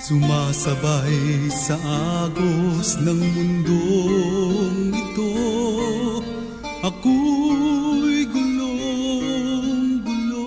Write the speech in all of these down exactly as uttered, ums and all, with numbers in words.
Sumasabay sa agos ng mundong ito, ako'y gulong-gulo.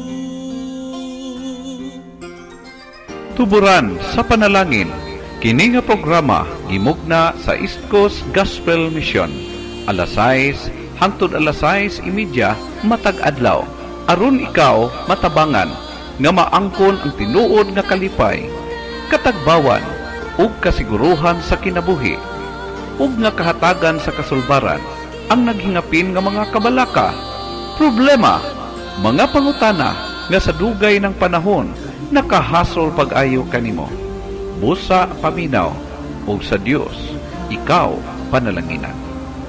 Tuburan sa panalangin, kini nga programa gimugna sa East Coast Gospel Mission, alas sais hangtod alas sais imidya matag adlaw, aron ikaw matabangan nga maangkon ang tinuod nga kalipay, katagbawan ug kasiguruhan sa kinabuhi ug nga kahatagan sa kasulbaran ang naghingapin nga mga kabalaka, problema, mga pangutana nga sa dugay ng panahon nakahasol pag-ayo kanimo. Busa paminaw ug sa Dios ikaw panalanginan.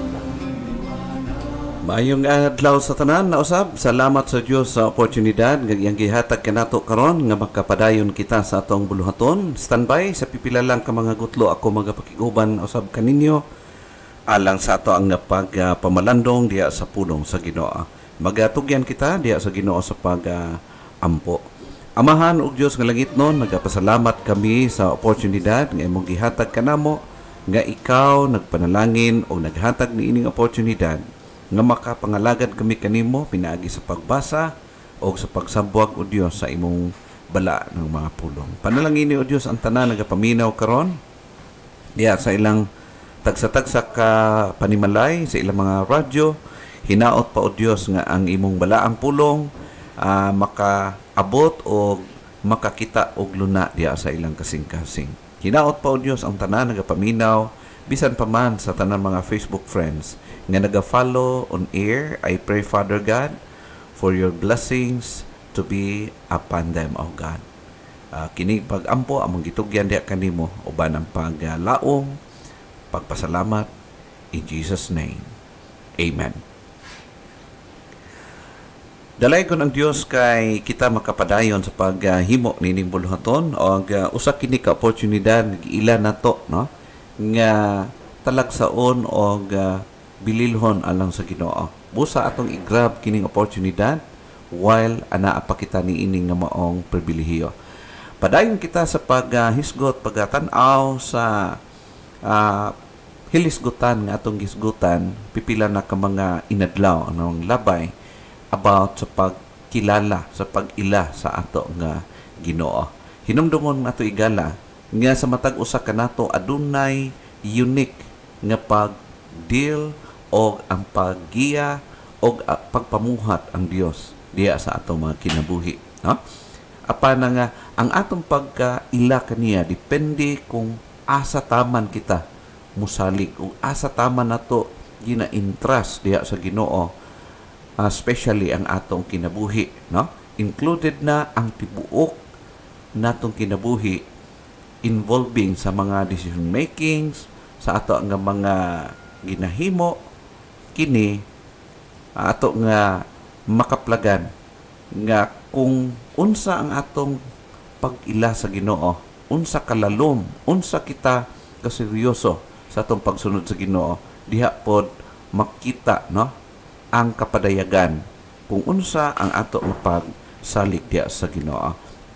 Maayong adlaw sa tanan na usab. Salamat sa Dios sa oportunidad nga iyang gihatag kanato karon nga makapadayon kita sa atong buluhaton. Standby sa pipila lang ka mga gutlo ako magapakiguban usab kaninyo alang sa ato ang pagpamalandong uh, diya sa pulong sa Ginoo. Magatugyan kita diya sa Ginoo sa pag-ampo. Uh, Amahan ug Dios nga langit non, nagapasalamat kami sa oportunidad nga imong gihatag kanamo nga ikaw nagpanalangin o naghatag niining oportunidad nga makapangalagad kami kanimo pinaagi sa pagbasa o sa pagsambuag o Dios sa imong bala ng mga pulong. Panalangin ni o Dios ang tanan nagapaminaw karon diya sa ilang tagsa-tagsa ka panimalay, sa ilang mga radyo. Hinaot pa o Dios nga ang imong balaang pulong uh, makaabot o makakita og luna diya sa ilang kasing-kasing. Hinaot pa o Dios ang tanan nagapaminaw bisan pa man sa tanan mga Facebook friends nga naga-follow on air. I pray, Father God, for your blessings to be upon them, O God. Uh, kini pag-ampo among gitugyan diya kanimo uban ang paglaom, pagpasalamat in Jesus name. Amen. Dalay ko ng Dios kay kita makapadayon sa paghimo uh, nining buluhaton o uh, usa kini ka oportunidad ila nato no nga talagsaon o uh, bililhon alang sa Ginoo. Busa atong i-grab kining oportunidad while anaa pa kita niining nga maong pribilehiyo. Padayon kita sa paghisgot, uh, pagatan-aw sa uh, hilisgutan nga atong gisgutan, pipila na ka mga inadlaw anong labay about sa pagkilala, sa pag-ila sa ato nga Ginoo. Hinumdumon nato igala nga sa matag usa kanato adunay unique nga pag-deal o ang paggiya o pagpamuhat ang Dios diya sa atong mga kinabuhi. No? Apan nga ang atong pagkaila kaniya depende kung asa taman kita musalig o asa taman nato gina-entrust diya sa Ginoo, uh, especially ang atong kinabuhi. No? Included na ang tibuok natong kinabuhi involving sa mga decision makings, sa ato nga mga ginahimo, kini ato nga makaplagan nga kung unsa ang atong pag-ila sa Ginoo, unsa kalalom, unsa kita kaseryoso sa atong pagsunod sa Ginoo, diha pod makita no ang kapadayagan kung unsa ang ato nga pagsalig diha sa Ginoo.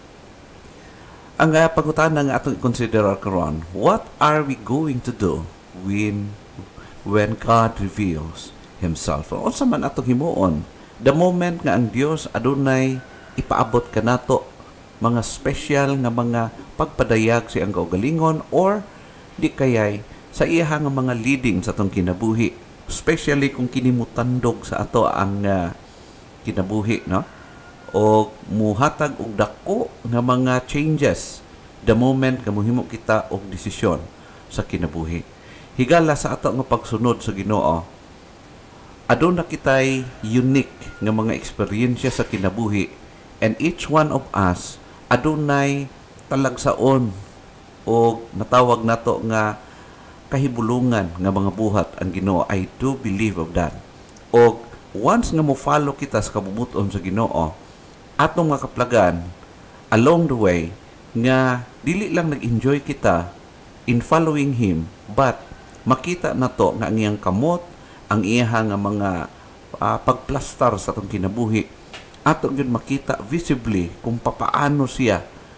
Ang uh, pangutana nga atong i-consider karon, what are we going to do when when God reveals Himself? O sa man atong himuon, the moment nga ang Dios adunay ipaabot kanato mga special nga mga pagpadayag sa iyang kaugalingon or di kayay sa iya nga mga leading sa atong kinabuhi, especially kung kinimutandog sa ato ang uh, kinabuhi, no? O muhatag og dako nga mga changes the moment nga mohimo kita og desisyon sa kinabuhi. Higala sa ato nga pagsunod sa Ginoo, aduna kitay unique nga mga eksperyensya sa kinabuhi, and each one of us adunay talagsaon o natawag nato nga kahibulungan nga mga buhat ang Ginoo. I do believe of that. O once nga mo follow kita sa kabubuton sa Ginoo, atong mga kaplagan along the way nga dili lang nag-enjoy kita in following Him, but makita na to nga ang iyang kamot, ang iyang nga mga uh, pagplastar sa atong kinabuhi, ato gyud makita visibly kung papaano siya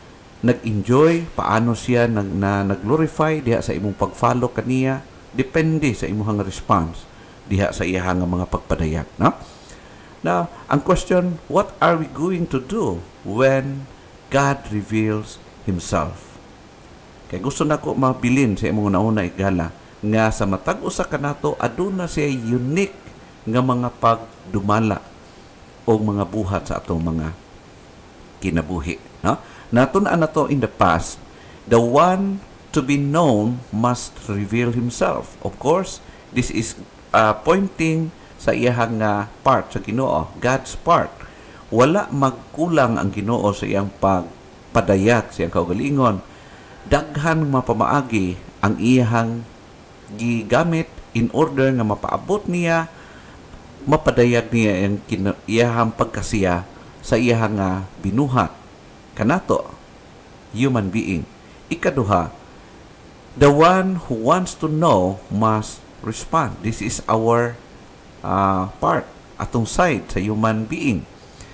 nag-enjoy, paano siya nag, na nag-glorify diha sa imong pag-follow kaniya, depende sa imong response diha sa iyahang mga pagpadayag. No? Now, ang question, what are we going to do when God reveals Himself? Kaya gusto na ko mabilin sa imong nauna igala nga sa matag usa ka nato aduna siya unique nga mga pagdumala o mga buhat sa atong mga kinabuhi. No? Natun-an na to in the past, the one to be known must reveal himself. Of course, this is uh, pointing sa iyahang uh, part sa Ginoo, God's part. Wala magkulang ang Ginoo sa iyang pagpadayag, sa iyang kaugalingon. Daghan mapamaagi ang iyahang gigamit in order nga mapaabot niya, mapadayag niya ang iyahang pagkasiya sa iyahang uh, binuhat kanato human being. Ikaduha, the one who wants to know must respond. This is our uh, part, atong side sa human being.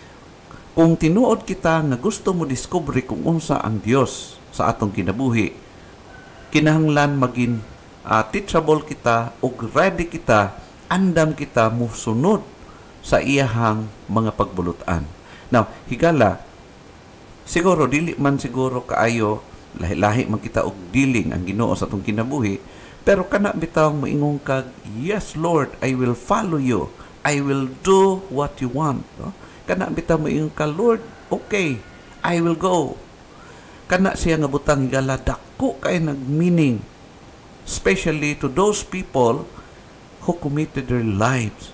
Kung tinuod kita nga gusto mo discover kung unsa ang Dios sa atong kinabuhi, kinahanglan maging uh, teachable kita o ready kita, andam kita musunod sa iyahang mga pagbulutan. Now, higala, siguro, dili man siguro kaayo, lahi-lahi man kita og dealing ang Ginoo sa atong kinabuhi, pero kana bitaw moingon kag, yes Lord, I will follow you. I will do what you want. No? Kana bitaw moingon ka, Lord, okay, I will go. Kana siya nga butang higala, dako kay nag-meaning, especially to those people who committed their lives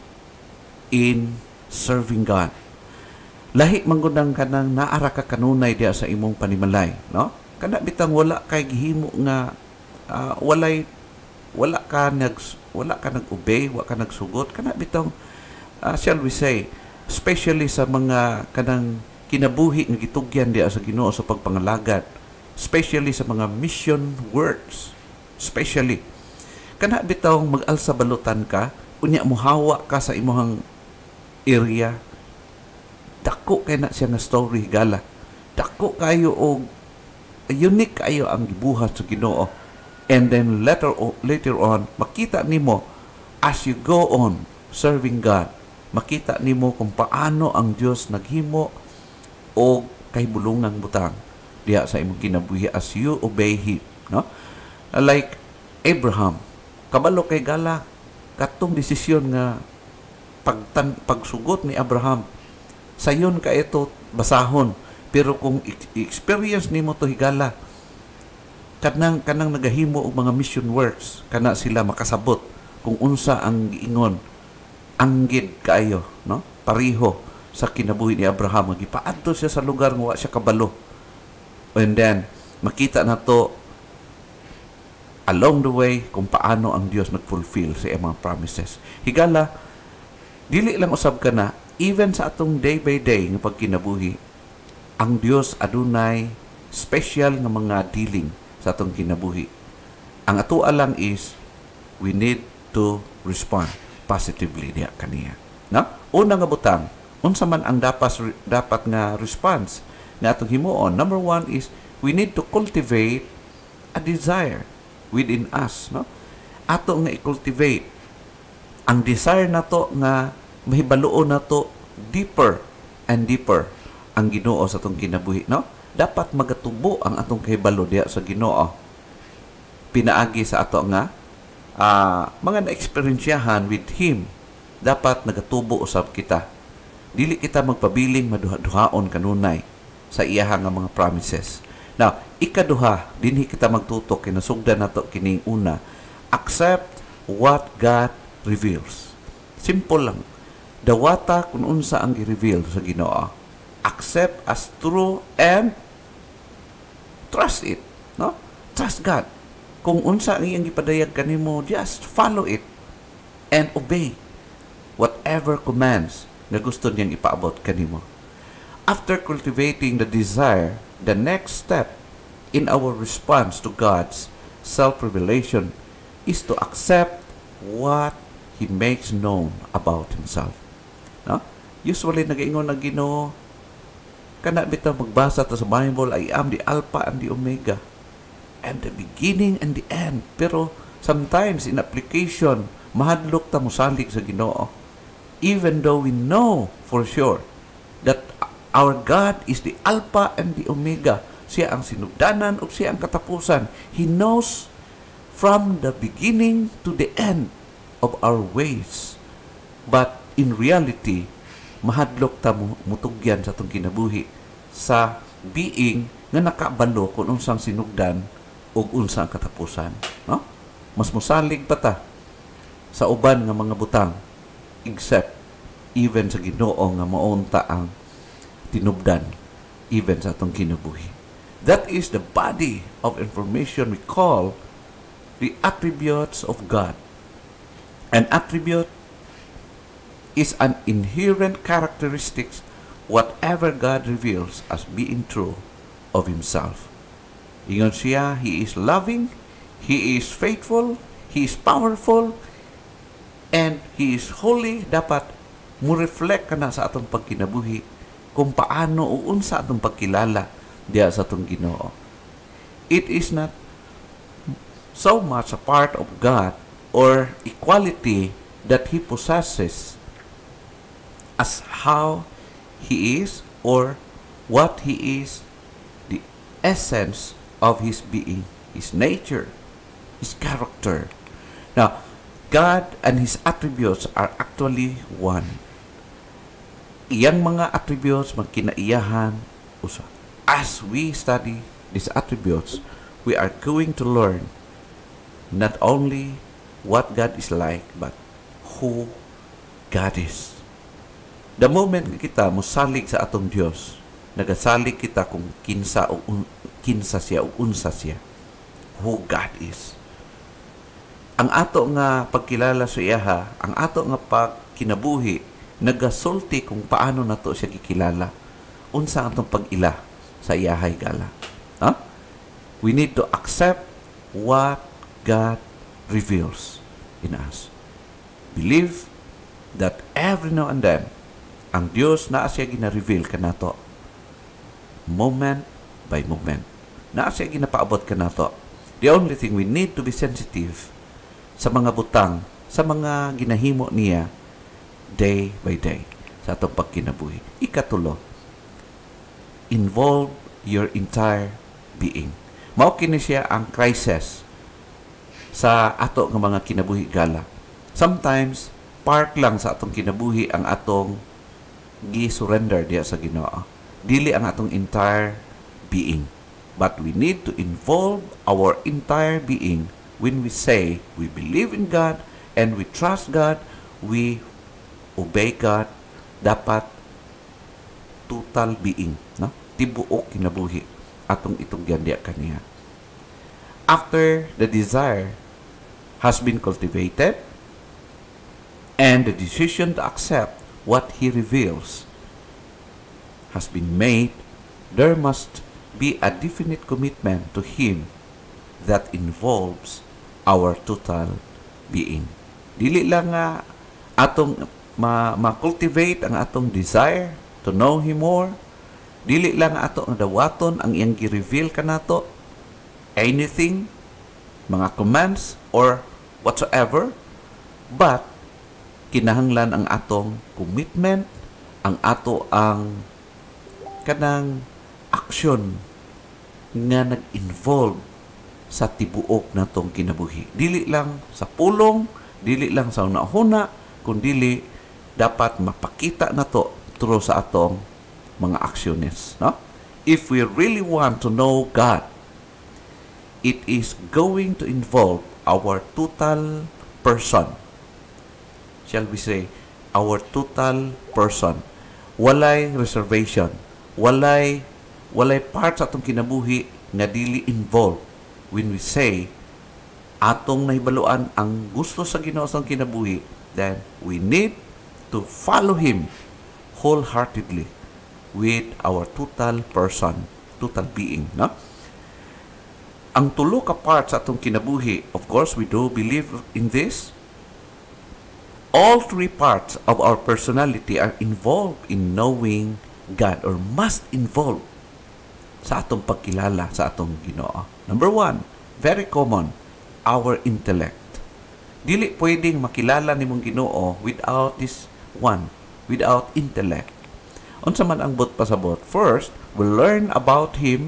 in serving God. Lahi manggundang kanang naara ka kanunay diya sa imong panimalay, no? Kana bitang wala kay gihimo nga uh, walay wala ka nag wala ka nag-obey, wala ka nagsugot, kana bitang uh, shall we say, especially sa mga kanang kinabuhi nga gitugyan diya sa Ginoo sa pagpangalagad, especially sa mga mission works, especially kana bitang mag-alsa balutan ka, unya mohawa ka sa imong area. Dako kay na siya nga story higala. Dako kayo o unique kayo ang gibuhat sa Ginoo. And then later later on makita nimo as you go on serving God, makita nimo kung paano ang Dios naghimo o kahibulungang butang diha sa imong kinabuhi as you obey Him, no? Like Abraham, kabalo kay gala katong desisyon nga pagtan pagsugot ni Abraham, sayon ka ito basahon, pero kung experience nimo to higala, kanang kanang nagahimo og mga mission works, kana sila makasabot kung unsa ang giingon, anggid kaayo, no? Pariho sa kinabuhi ni Abraham, gipaadto siya sa lugar nga wa siya kabalo, and then makita na to along the way kung paano ang Dios nag-fulfill sa iyang mga promises. Higala, dili lang usab ka na, even sa atong day by day nga pagkinabuhi, ang Dios adunay special nga mga dealing sa atong kinabuhi. Ang atoa lang is we need to respond positively diha kaniya. No? Una nga butang, unsa man ang dapat dapat nga response nga atong himuon. Number one is we need to cultivate a desire within us, no? Ato nga i-cultivate ang desire nato nga mahibaluon nato deeper and deeper ang Ginoo sa atong kinabuhi, no? Dapat magatubo ang atong kahibalo diha sa Ginoo. Pinaagi sa ato nga uh, mga na-experiensyahan with Him, dapat nagatubo usab kita. Dili kita magpabiling maduha-duhaon kanunay sa iyaha nga mga promises. Now, ikaduha, dinhi kita magtutok kinasugdan nato kining una, accept what God reveals. Simple lang. Dawata kung unsa ang i-reveal sa Ginoo. Accept as true and trust it, no? Trust God. Kung unsa ang iyang gipadayag kanimo, just follow it and obey whatever commands na gusto niyang ipaabot kanimo. After cultivating the desire, the next step in our response to God's self-revelation is to accept what He makes known about Himself. No? Usually, nag-ingon na Ginoo, kana bitaw magbasa ta sa Bible, I am the Alpha and the Omega, and the beginning and the end. Pero sometimes in application, mahadlok ta mosalig sa Ginoo. Even though we know for sure that our God is the Alpha and the Omega. Siya ang sinugdanan o siya ang katapusan. He knows from the beginning to the end of our ways. But in reality, mahadlok ta mo mutugyan sa itong kinabuhi sa being nga nakabalo kung unsang sinugdan o unsang katapusan. No? Mas musalig pa ta sa uban nga mga butang except even sa Ginoo nga maunta ang tinubdan even sa itong kinabuhi. That is the body of information we call the attributes of God. An attribute is an inherent characteristics whatever God reveals as being true of Himself. Ingon siya, He is loving, He is faithful, He is powerful, and He is holy. Dapat mo reflect ka na sa atong pagkinabuhi kung paano o unsa atong pagkilala diya sa atong Ginoo. It is not so much a part of God or equality that He possesses as how He is or what He is, the essence of His being, His nature, His character. Now, God and His attributes are actually one. Iyang mga attributes magkinaiyahan usa. As we study these attributes, we are going to learn not only what God is like, but who God is. The moment kita mosalig sa atong Dios, nagasalig kita kung kinsa o un, kinsa siya o unsa siya, who God is. Ang ato nga pagkilala sa iyaha, ang ato nga pagkinabuhi, nagasulti kung paano nato siya gikilala, unsa atong pag-ila sa iyahay gala. Huh? We need to accept what God reveals in us. Believe that every now and then, ang Diyos na siya gina-reveal ka nato. Moment by moment. Na siya ginapaabot ka nato. The only thing we need to be sensitive sa mga butang, sa mga ginahimo niya day by day sa atong pagkinabuhi. Ikatulo, involve your entire being. Mao kini siya ang crisis sa ato nga mga kinabuhi gala. Sometimes, part lang sa atong kinabuhi ang atong gi-surrender diya sa Ginoo. Dili ang atong entire being. But we need to involve our entire being when we say we believe in God and we trust God, we obey God. Dapat total being, no? Tibuok kinabuhi atong itugyan diya kaniya. After the desire has been cultivated and the decision to accept what He reveals has been made, there must be a definite commitment to Him that involves our total being. Dili lang nga atong ma-cultivate ang atong desire to know Him more. Dili lang ato ang dawaton ang iyang gi-reveal kanato. Anything, mga commands or whatsoever, but kinahanglan ang atong commitment, ang ato ang kanang action nga nag-involve sa tibuok natong kinabuhi. Dili lang sa pulong, dili lang sa una-una, kundi dapat mapakita nato through sa atong mga aksyones. No? If we really want to know God, it is going to involve our total person. Shall we say, our total person. Walay reservation. Walay, walay part sa atong kinabuhi nga dili involved when we say atong nahibaluan ang gusto sa Ginoo sa kinabuhi, then we need to follow Him wholeheartedly with our total person, total being. No? Ang tulo ka part sa atong kinabuhi, of course, we do believe in this. All three parts of our personality are involved in knowing God or must involve sa atong pagkilala sa atong Ginoo. Number one, very common, our intellect. Dili pwedeng makilala nimong Ginoo without this one, without intellect. Unsa man ang bot pasabot? First, we learn about Him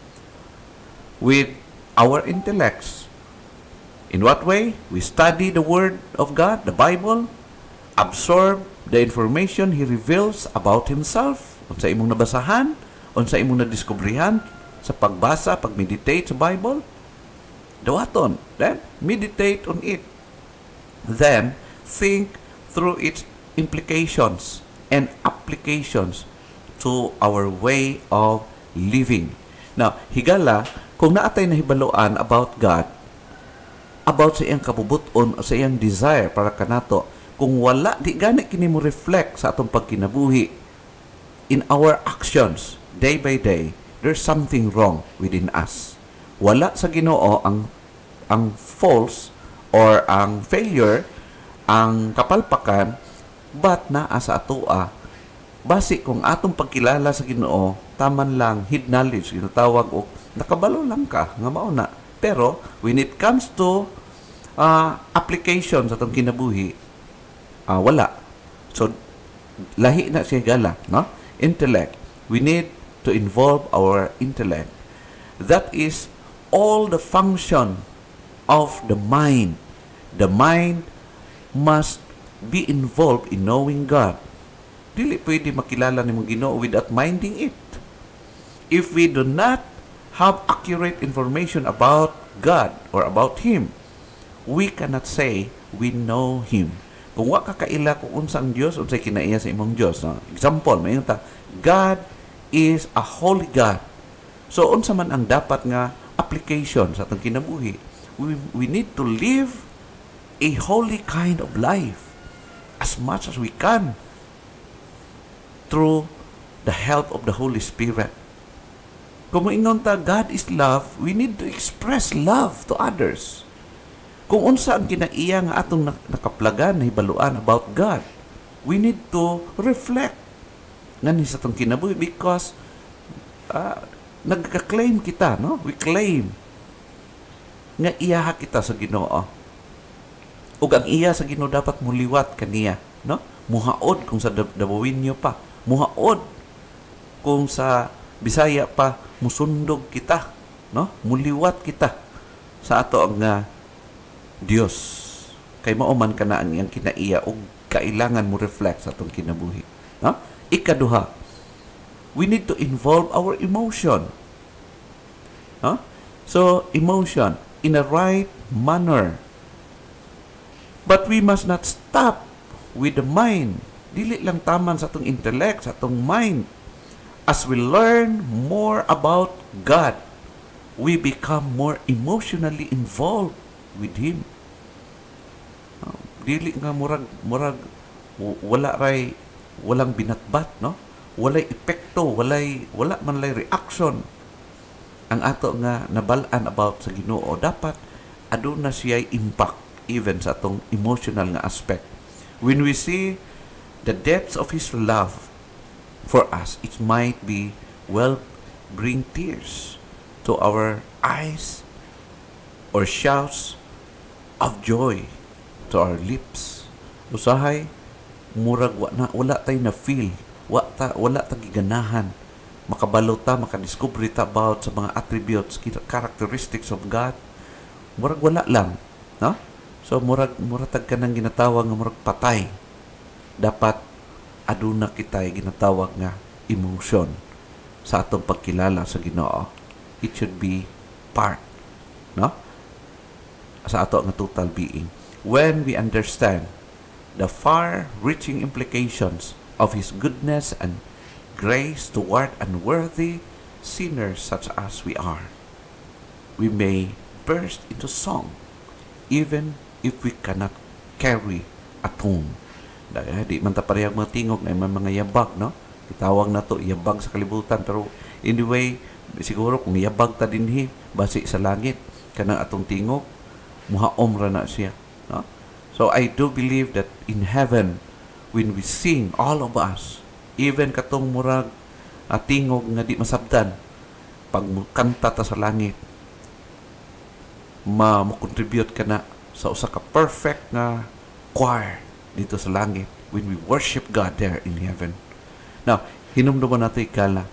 with our intellects. In what way? We study the Word of God, the Bible, absorb the information He reveals about Himself, unsa imong nabasahan, unsa imong nadiskubrihan sa pagbasa, pag-meditate sa Bible. Dawaton. Then, meditate on it. Then, think through its implications and applications to our way of living. Now, higala, kung naatay na hibaluan about God, about sa iyang kabubuton, sa iyang desire para kanato, kung wala, di gani kini mo reflect sa atong pagkinabuhi in our actions, day by day, there's something wrong within us. Wala sa Ginoo ang ang false or ang failure, ang kapalpakan, but naa sa atoa. Basi kung atong pagkilala sa Ginoo, taman lang head knowledge, ginatawag o nakabalo lang ka, nga mao na. Pero when it comes to uh, application sa atong kinabuhi, uh, wala. So lahi na siya gala, no? Intellect. We need to involve our intellect. That is all the function of the mind. The mind must be involved in knowing God. Dili pwede makilala ni mong Ginoo without minding it. If we do not have accurate information about God or about Him, we cannot say we know Him. Kung wa ka kaila kung unsa ang Dios, unsay kinaiya sa imong Dios. No? Example, mayon ta, God is a holy God. So, unsa man ang dapat nga application sa atong kinabuhi? We, we need to live a holy kind of life as much as we can through the help of the Holy Spirit. Kung moingon ta, God is love, we need to express love to others. Kung unsa ang kinaiya nga atong nakaplagan na hibaluan about God, we need to reflect ngani sa atong kinabuhi because uh, nagka-claim kita, no? We claim nga iyaha kita sa Ginoo. Ug ang iya sa Ginoo dapat muliwat kaniya, no? Muhaod kung sa Dabawinyo pa, muhaod kung sa Bisaya pa, musundog kita, no? Muliwat kita sa ato ang uh, Dios. Kay mao man kana ang iyang kinaiya ug kailangan mo reflect sa atong kinabuhi, no? Ikaduha, we need to involve our emotion. Huh? So, emotion in a right manner. But we must not stop with the mind. Dili lang taman sa atong intellect, sa atong mind. As we learn more about God, we become more emotionally involved with Him. Uh, dili nga murag, murag, wala ray walang binatbat, no? Walay epekto, walay wala man lay reaction ang ato nga nabalaan about sa Ginoo. Dapat aduna siya impact even sa atong emotional nga aspect. When we see the depths of His love for us, it might be well bring tears to our eyes or shouts of joy to our lips. Usahay murag wa na, wala tay na feel, wa ta, wala ta giganahan makabalo ta, makadiscover ta about sa mga attributes, characteristics of God. Murag wala lang, no? So murag murag tag kanang ginatawag nga murag patay. Dapat aduna kitay ginatawag nga emotion sa atong pagkilala sa Ginoo. It should be part, no? Sa ato nga total being. When we understand the far-reaching implications of His goodness and grace toward unworthy sinners such as we are, we may burst into song even if we cannot carry a tune. Dahil di man ta parehang mga tingog na may mga yabag, no? Itawag na to yabag sa kalibutan, pero anyway, siguro kung yabag ta dinhi basi sa langit kanang atong tingog, muhaom ra na siya, no? So I do believe that in heaven, when we sing, all of us, even katong murag at tingog nga di masabdan pag kanta ta sa langit ma mo contribute ka na sa usa ka perfect nga choir dito sa langit when we worship God there in heaven. Now, hinumduman nato ikala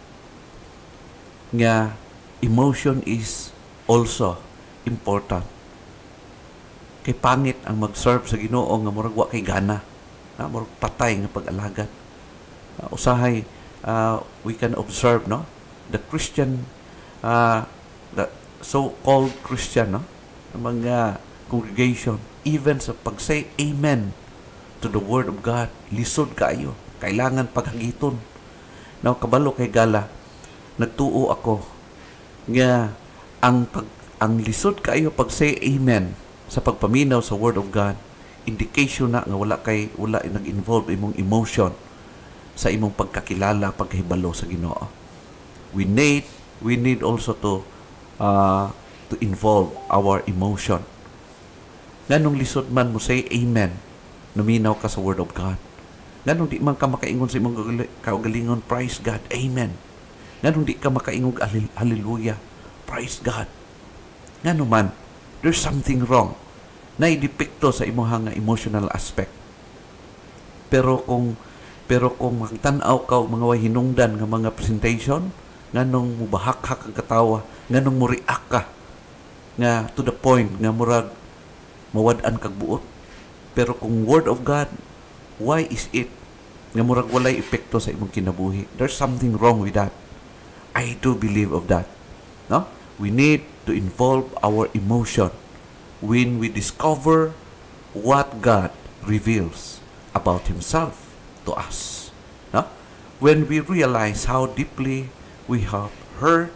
nga emotion is also important. Kay pangit ang mag-serve sa Ginoo nga murag wa kay gana, na murag patay nga pag-alagad. Uh, usahay uh, we can observe no the Christian uh, the so-called Christian no mga congregation even sa pag-say amen to the word of God lisod kaayo, kailangan paghagiton. Now kabalo kay gala nagtuo ako nga ang pag ang lisod kaayo pag-say amen sa pagpaminaw sa word of God indication na nga wala kay wala nag-involve imong emotion sa imong pagkakilala, pagkahibalo sa Ginoo. We need we need also to uh, to involve our emotion. Nganong lisod man mo say amen, numinaw ka sa word of God. Nganong di man ka makaingon sa imong kaugalingon, praise God, amen. Nganong di ka makaingog, hallelujah, praise God. Ngano man, there's something wrong na idepekto sa imong nga emotional aspect. Pero kung Pero kung magtanaw ka og mga way hinungdan nga mga presentation, nganong mubahak-hak ang katawa, nganong mo react ka nga to the point nga murag mawad-an kag buot. Pero kung word of God, why is it nga murag walay epekto sa imong kinabuhi? There's something wrong with that. I do believe of that. No? We need to involve our emotion when we discover what God reveals about Himself to us. No? When we realize how deeply we have hurt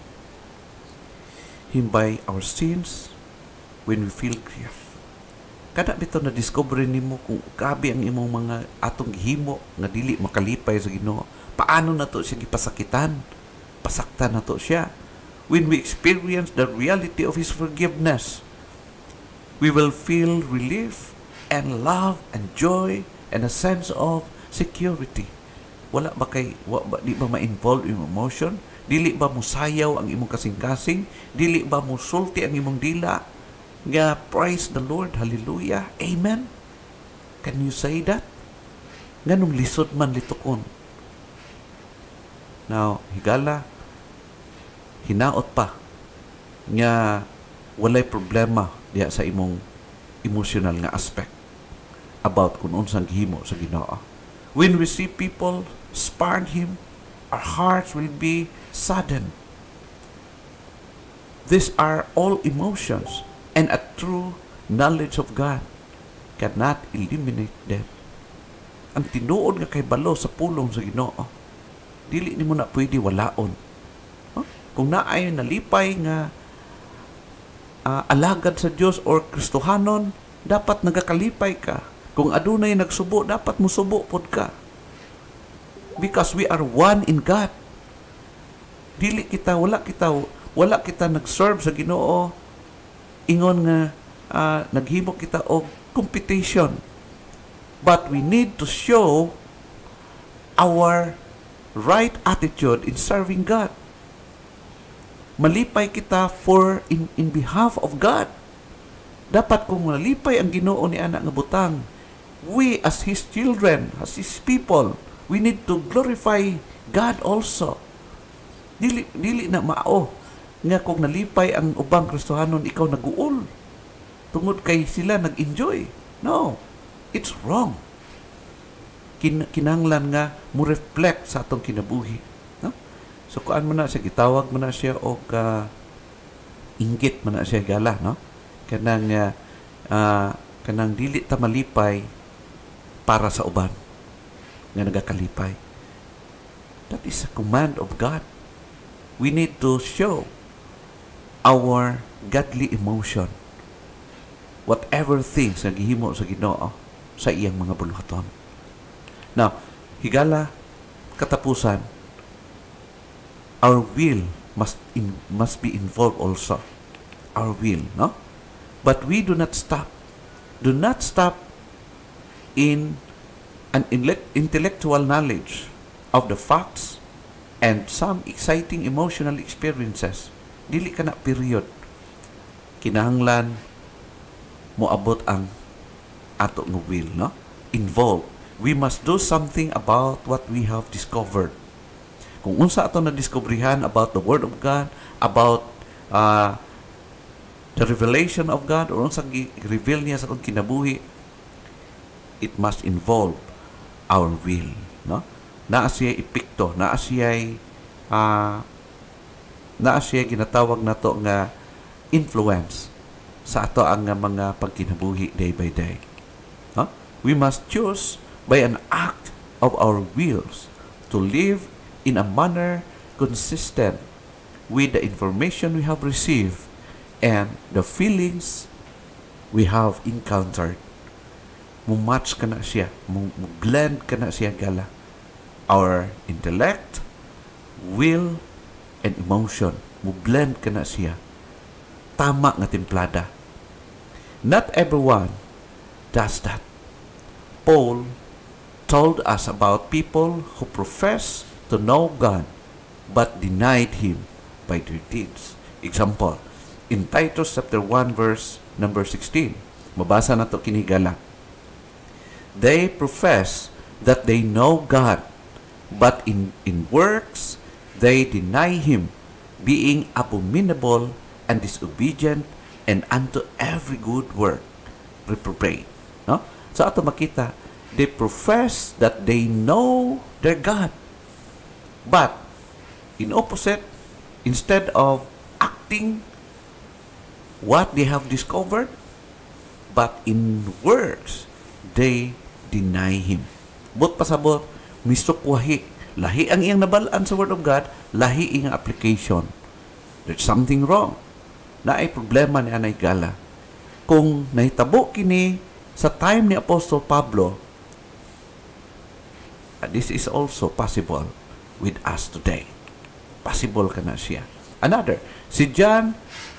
Him by our sins, when we feel grief. Kada bitaw na discover nimo kung grabe ang imong mga atong gihimo nga dili makalipay sa Ginoo. Paano nato siya gipasakitan? Pasaktan nato siya. When we experience the reality of His forgiveness, we will feel relief and love and joy and a sense of security. Wala ba kay wa ba, di ba ma-involve yung emotion? Dili ba mo sayaw ang imong kasing-kasing? Dili ba mo sulti ang imong dila? Nga praise the Lord, hallelujah, amen. Can you say that? Nganong lisod man litokon. Now, higala hinaot pa nga walay problema diya sa imong emotional nga aspect about kung unsang gihimo sa Ginoo. When we see people spurn Him, our hearts will be saddened. These are all emotions, and a true knowledge of God cannot eliminate them. Ang tinuod nga kay balo sa pulong sa Ginoo, dili nimo na pwede walaon. Huh? Kung naay nalipay nga uh, alagad sa Dios or Kristohanon, dapat nagakalipay ka. Kung adunay nagsubo, dapat musubo pod ka. Because we are one in God. Dili kita, wala kita, wala kita nag-serve sa Ginoo. Ingon nga, uh, naghimo kita og competition. But we need to show our right attitude in serving God. Malipay kita for in, in behalf of God. Dapat kung malipay ang Ginoo ni anak nga butang, we as His children, as His people, we need to glorify God also. Dili, dili na mao nga kung nalipay ang ubang Kristohanon, ikaw naguol. Tungod kay sila nag-enjoy. No, it's wrong. Kin, kinanglan nga mo reflect sa atong kinabuhi. No? So kuan mo na siya, gitawag mo na siya o ka inggit mo na siya gala. No? Kanang, uh, uh, kanang dili ta malipay para sa uban nga nagakalipay. That is a command of God. We need to show our godly emotion. Whatever things na gihimo sa Ginoo sa iyang mga buluhaton. Now, higala katapusan, our will must in, must be involved also. Our will, no? But we do not stop. Do not stop in an intellectual knowledge of the facts and some exciting emotional experiences. Dili ka na period. Kinahanglan moabot ang ato ng will, no? Involved. We must do something about what we have discovered. Kung unsa ato na diskubrihan about the Word of God, about uh, the revelation of God, o unsa gi-reveal niya sa atong kinabuhi, it must involve our will, no? Naa siya epekto, naa siya uh, naa siya ginatawag nato nga influence sa ato ang mga pagkinabuhi day by day. No? We must choose by an act of our wills to live in a manner consistent with the information we have received and the feelings we have encountered. Mumatch ka na siya, blend ka na siya gala. Our intellect, will, and emotion, mu-blend ka na siya. Tama nga timplada. Not everyone does that. Paul told us about people who profess to know God but denied Him by their deeds. Example, in Titus chapter one verse number sixteen, mabasa na to kinigala. They profess that they know God, but in, in works they deny Him, being abominable and disobedient, and unto every good work reprobate. No? So ato makita, they profess that they know their God. But, in opposite, instead of acting what they have discovered, but in works, they deny Him. But pasabot, misukwahi. Lahi ang iyang nabalaan sa Word of God, lahi iyang application. There's something wrong. Na ay problema ni Anay Gala. Kung nahitabo kini sa time ni Apostol Pablo, this is also possible with us today. Possible ka na siya. Another, si John,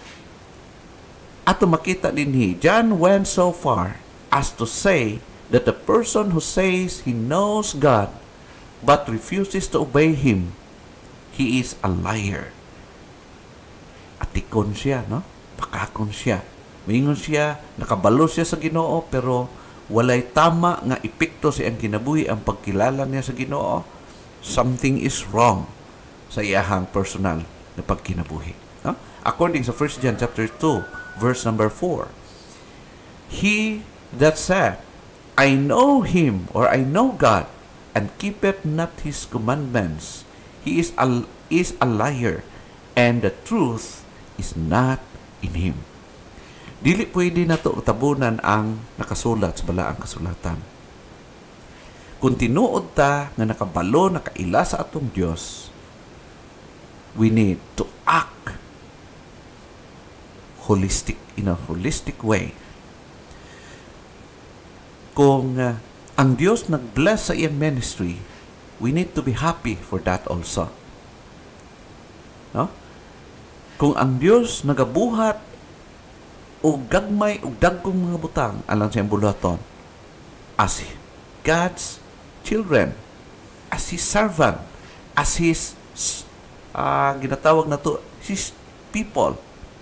ato makita din hi, John went so far as to say that the person who says he knows God but refuses to obey Him, he is a liar. Atikon siya, no? Pakakon siya. Mingon siya, nakabalo siya sa Ginoo, pero walay tama nga epekto sa iyang kinabuhi ang pagkilala niya sa Ginoo. Something is wrong sa iyahang personal na pagkinabuhi. No? According sa First John chapter two, verse number four, he that said, I know Him, or I know God, and keepeth not His commandments, he is a, is a liar, and the truth is not in him. Dili pwede na to tabunan ang nakasulat sa balaang kasulatan. Kung tinuod ta nga nakabalo, nakaila sa atong Dios, we need to act holistic, in a holistic way. Kung uh, ang Dios nag-bless sa iyang ministry, we need to be happy for that also. No? Kung ang Dios nagabuhat o gagmay o dagkong mga butang alang sa iyang buluhaton, as God's children, as His servant, as His uh, ginatawag na to, His people,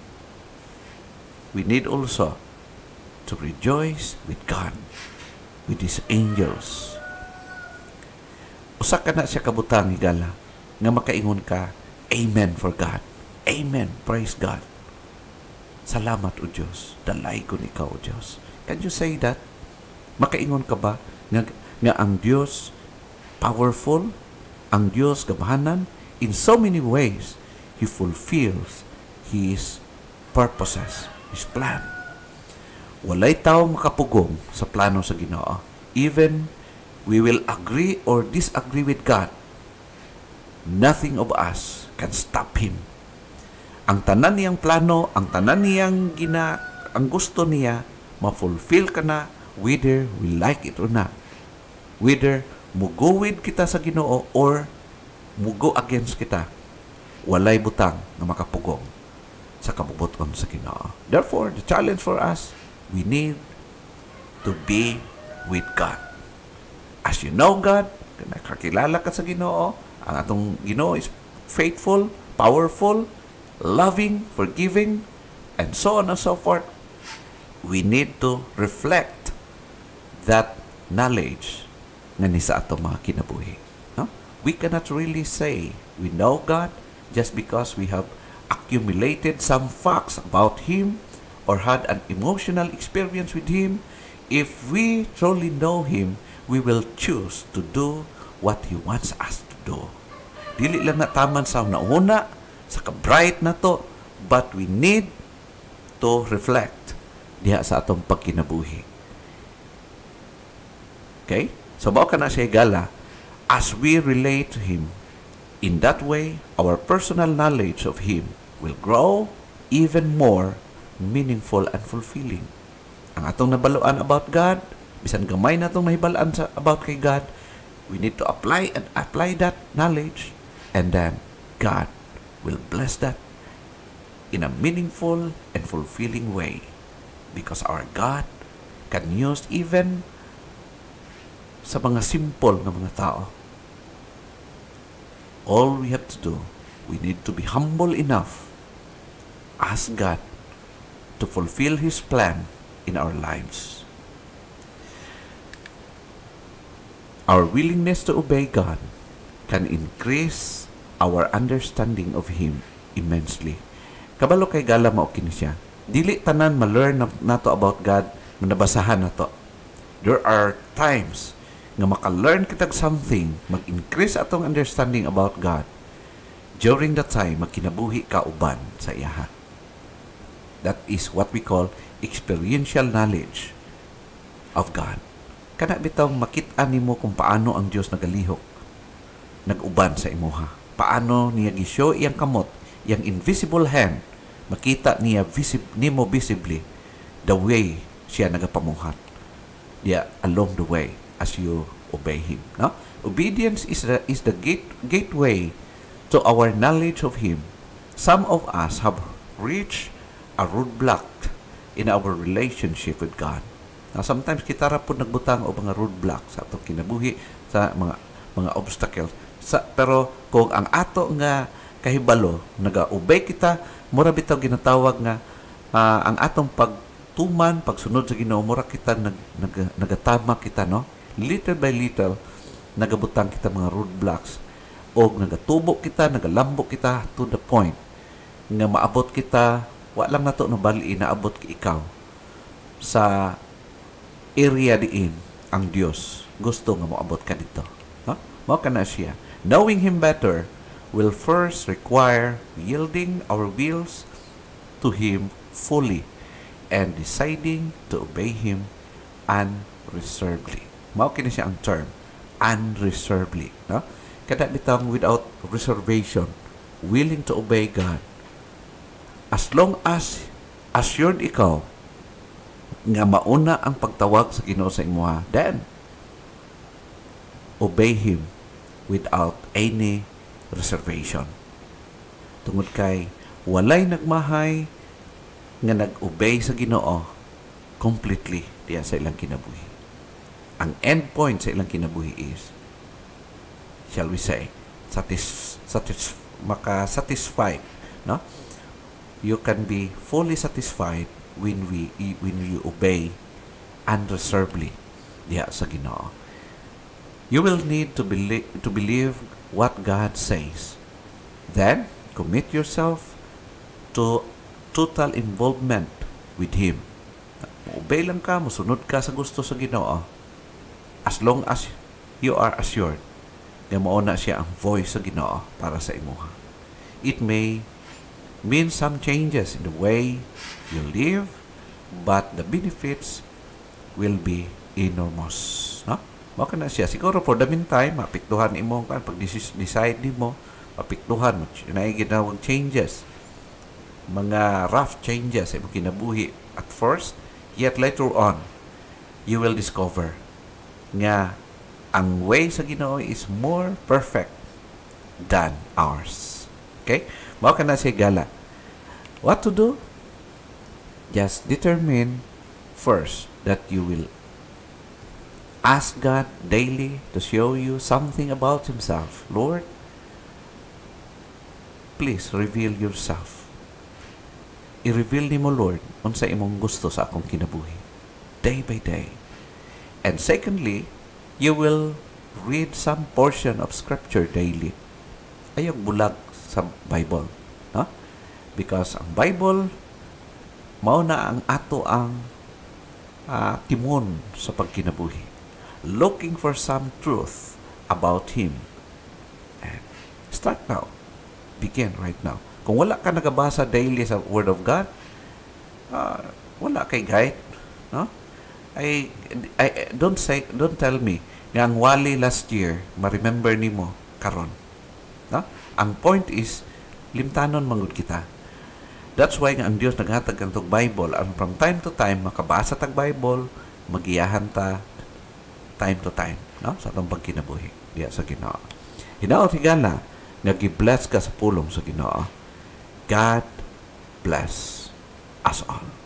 we need also to rejoice with God, with His angels. Usa ka na siya kabutang higala nga makaingon ka, Amen for God. Amen. Praise God. Salamat, O Diyos. Dalay ko ni Ikaw, O Diyos. Can you say that? Makaingon ka ba nga, nga ang Diyos powerful, ang Diyos gabahanan, in so many ways, He fulfills His purposes, His plan. Walay tao makapugong sa plano sa Ginoo. Even we will agree or disagree with God, nothing of us can stop Him. Ang tanan niyang plano, ang tanan niyang gina, ang gusto niya, ma-fulfill ka na whether we like it or not. Whether mugawid kita sa Ginoo or mugo against kita, walay butang na makapugong sa kabubuton sa Ginoo. Therefore, the challenge for us, we need to be with God. As you know God, nakakilala ka sa Ginoo, Ang atong Ginoo is faithful, powerful, loving, forgiving, and so on and so forth. We need to reflect that knowledge nga ni sa atong mga kinabuhi. No? We cannot really say we know God just because we have accumulated some facts about Him or had an emotional experience with Him. If we truly know Him, we will choose to do what He wants us to do. Dili lang na taman sa nauna, sa ka-bright na to, but we need to reflect diha sa atong pagkinabuhi. Okay? So, bao ka na siya gala, as we relate to Him, in that way, our personal knowledge of Him will grow even more meaningful and fulfilling. Ang atong nabaluan about God, bisan gamay na itong nahibalaan sa about kay God, we need to apply and apply that knowledge, and then God will bless that in a meaningful and fulfilling way, because our God can use even sa mga simple na mga tao. All we have to do, we need to be humble enough, ask God to fulfill His plan in our lives. Our willingness to obey God can increase our understanding of Him immensely. Kabalo kay gala mao kini siya. Dili tanan ma-learn na, nato about God nga nabasahan nato. There are times nga maka-learn kitag something, mag-increase atong understanding about God. During that time, magkinabuhi ka uban sa iyaha. That is what we call experiential knowledge of God. Kana bitong makit-an nimo kung paano ang Dios nagalihok, nag-uban sa imuha. Paano niya gisyo iyang kamot, iyang invisible hand, makita niya visib- nimo visibly the way siya nagapamuhat. Yeah, along the way as you obey Him. No? Obedience is the, is the gate, gateway to our knowledge of Him. Some of us have reached a roadblock in our relationship with God. Now, sometimes kita ra po nagbutang o mga roadblock sa atong kinabuhi, sa mga mga obstacles. Sa, pero kung ang ato nga kahibalo, naga-obey kita, mura bitaw ginatawag nga uh, ang atong pagtuman, pagsunod sa Ginoo, mura kita nag, nag, nagatama kita, no? Little by little, nagabutang kita mga roadblocks o nagatubo kita, nagalambok kita to the point nga maabot kita, wa lang nato no bali naabot ki ikaw sa area diin ang Dios gusto nga moabot ka dito. No? Mao kana siya. Knowing Him better will first require yielding our wills to Him fully and deciding to obey Him unreservedly. Mao kini siya ang term, unreservedly. No? Kada bitang without reservation, willing to obey God. As long as assured ikaw nga mauna ang pagtawag sa Ginoo sa imuha, then obey Him without any reservation. Tungod kay walay nagmahay nga nag-obey sa Ginoo completely diya sa ilang kinabuhi. Ang end point sa ilang kinabuhi is, shall we say, satis, satis, maka-satisfied, no? You can be fully satisfied when we when you obey unreservedly diha sa Ginoo. You will need to believe to believe what God says. Then commit yourself to total involvement with Him. Obey lang ka, musunod ka sa gusto sa Ginoo. As long as you are assured nga mauna siya ang voice sa Ginoo para sa imuha. It may mean some changes in the way you live, but the benefits will be enormous. No? Mao kana siya. Siguro for the meantime, mapiktuhan imo kan pag decide nimo, mapiktuhan mo na ginawang changes. Mga rough changes sa imong kinabuhi at first, yet later on, you will discover nga ang way sa Ginoo is more perfect than ours. Okay? Mao kana siya gala. What to do? Just determine first that you will ask God daily to show you something about Himself. Lord, please reveal yourself. I-reveal ni mo, Lord, unsa imong gusto sa akong kinabuhi, day by day. And secondly, you will read some portion of Scripture daily. Ayog bulag sa Bible, no? Because ang Bible mao na ang ato ang uh, timon sa pagkinabuhi. Looking for some truth about Him. And start now. Begin right now. Kung wala ka nagabasa daily sa Word of God, uh, wala kay guide, no? I, I don't say don't tell me nga ang wali last year ma-remember nimo karon, no? Ang point is limtanon mangud kita. That's why nga ang Dios naghatag kantog Bible, and from time to time makabasa tag Bible, magiyahan ta time to time, no? Sa atong pagkinabuhi diya sa Ginoo. Hinaot higala nga gi-bless ka sa pulong sa Ginoo. God bless us all.